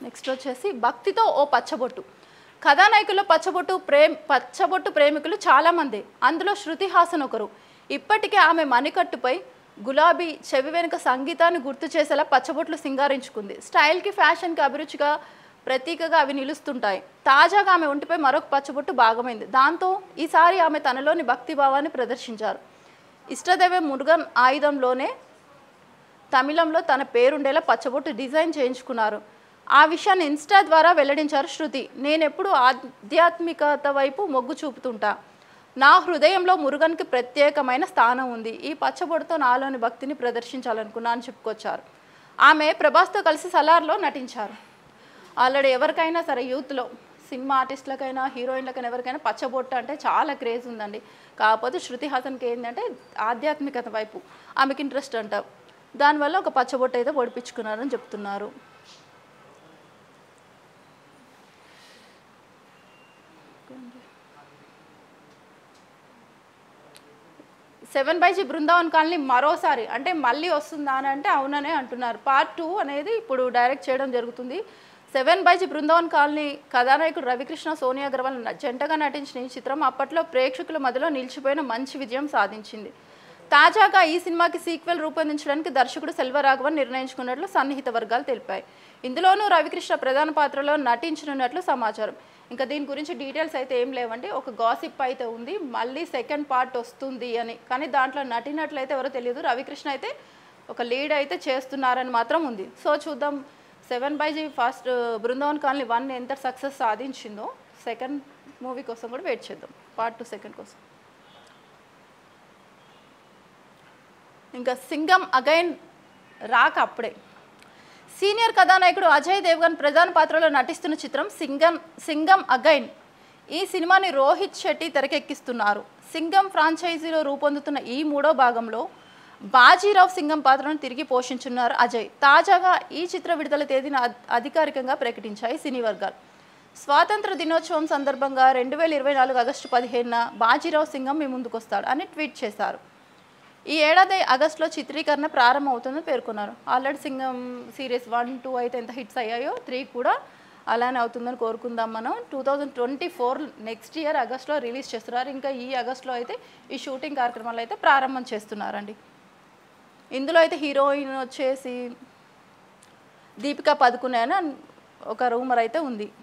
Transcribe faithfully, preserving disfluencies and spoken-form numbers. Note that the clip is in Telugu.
నెక్స్ట్ వచ్చేసి భక్తితో ఓ పచ్చబొట్టు. కథానాయకుల్లో పచ్చబొట్టు ప్రేమ పచ్చబొట్టు ప్రేమికులు చాలామంది. అందులో శృతి హాసన్ ఒకరు. ఇప్పటికే ఆమె మణికట్టుపై గులాబీ చెవి వెనుక సంగీతాన్ని గుర్తు చేసేలా పచ్చబొట్లు సింగారించుకుంది. స్టైల్కి ఫ్యాషన్కి అభిరుచిగా ప్రతీకగా అవి నిలుస్తుంటాయి. తాజాగా ఆమె ఒంటిపై మరొక పచ్చబొట్టు భాగమైంది. దాంతో ఈసారి ఆమె తనలోని భక్తిభావాన్ని ప్రదర్శించారు. ఇష్టదైవం మురుగన్ ఆయుధంలోనే తమిళంలో తన పేరుండేలా పచ్చబొట్టు డిజైన్ చేయించుకున్నారు. ఆ విషయాన్ని ఇన్స్టా ద్వారా వెల్లడించారు శృతి. నేనెప్పుడు ఆధ్యాత్మికత వైపు మొగ్గు చూపుతుంటా. నా హృదయంలో మురుగన్కి ప్రత్యేకమైన స్థానం ఉంది. ఈ పచ్చబొట్టుతో నాలోని భక్తిని ప్రదర్శించాలనుకున్నా అని చెప్పుకొచ్చారు. ఆమె ప్రభాస్తో కలిసి సలార్లో నటించారు. ఆల్రెడీ ఎవరికైనా సరే యూత్లో సినిమా ఆర్టిస్టులకైనా హీరోయిన్లకైనా ఎవరికైనా పచ్చబొట్టు అంటే చాలా క్రేజ్ ఉందండి. కాకపోతే శృతి హాసన్కి ఏంటంటే ఆధ్యాత్మికత వైపు ఆమెకి ఇంట్రెస్ట్ అంట. దానివల్ల ఒక పచ్చబొట్టు అయితే పొడిపించుకున్నారని చెప్తున్నారు. సెవెన్ బైజీ బృందావన్ కాలనీ మరోసారి అంటే మళ్ళీ వస్తుందా అని అంటే అవుననే అంటున్నారు. పార్ట్ టూ అనేది ఇప్పుడు డైరెక్ట్ చేయడం జరుగుతుంది. సెవెన్ బైజీ బృందావన్ కాలనీ కథానాయకుడు రవికృష్ణ సోనియా అగర్వాల్ జంటగా నటించిన ఈ చిత్రం అప్పట్లో ప్రేక్షకుల మధ్యలో నిలిచిపోయిన మంచి విజయం సాధించింది. తాజాగా ఈ సినిమాకి సీక్వెల్ రూపొందించడానికి దర్శకుడు సెల్వరాఘవన్ నిర్ణయించుకున్నట్లు సన్నిహిత వర్గాలు తెలిపాయి. ఇందులోనూ రవికృష్ణ ప్రధాన పాత్రలో నటించనున్నట్లు సమాచారం. ఇంకా దీని గురించి డీటెయిల్స్ అయితే ఏం లేవండి. ఒక గాసిప్ అయితే ఉంది మళ్ళీ సెకండ్ పార్ట్ వస్తుంది అని, కానీ దాంట్లో నటినట్లయితే ఎవరో తెలియదు. రవికృష్ణ అయితే ఒక లీడ్ అయితే చేస్తున్నారని మాత్రం ఉంది. సో చూద్దాం seven by G first Brindavan colony one ఎంత సక్సెస్ సాధించిందో సెకండ్ మూవీ కోసం కూడా వెయిట్ చేద్దాం, పార్ట్ టూ సెకండ్ కోసం. ఇంకా సింగం అగైన్ రాక అప్పుడే. సీనియర్ కథానాయకుడు అజయ్ దేవ్గన్ ప్రధాన పాత్రలో నటిస్తున్న చిత్రం సింగం సింగం అగైన్. ఈ సినిమాని రోహిత్ శెట్టి తెరకెక్కిస్తున్నారు. సింగం ఫ్రాంచైజీలో రూపొందుతున్న ఈ మూడో భాగంలో బాజీరావ్ సింగం పాత్రను తిరిగి పోషించున్నారు అజయ్. తాజాగా ఈ చిత్ర విడుదల తేదీని అధికారికంగా ప్రకటించాయి సినీ వర్గాలు. స్వాతంత్ర దినోత్సవం సందర్భంగా రెండు వేల ఇరవై నాలుగు ఆగస్టు పదిహేనున బాజీరావ్ సింగం మీ ముందుకొస్తాడు అని ట్వీట్ చేశారు. ఈ ఏడాది ఆగస్టులో చిత్రీకరణ ప్రారంభమవుతుందని పేర్కొన్నారు. Already Singam series one two అయితే ఎంత హిట్స్ అయ్యాయో త్రీ కూడా అలానే అవుతుందని కోరుకుందాం మనం. Two thousand twenty four next year ఆగస్టులో రిలీజ్ చేస్తున్నారు. ఇంకా ఈ ఆగస్టులో అయితే ఈ షూటింగ్ కార్యక్రమాలు అయితే ప్రారంభం చేస్తున్నారండి. ఇందులో అయితే హీరోయిన్ వచ్చేసి దీపికా పదుకునే అని ఒక రూమర్ అయితే ఉంది.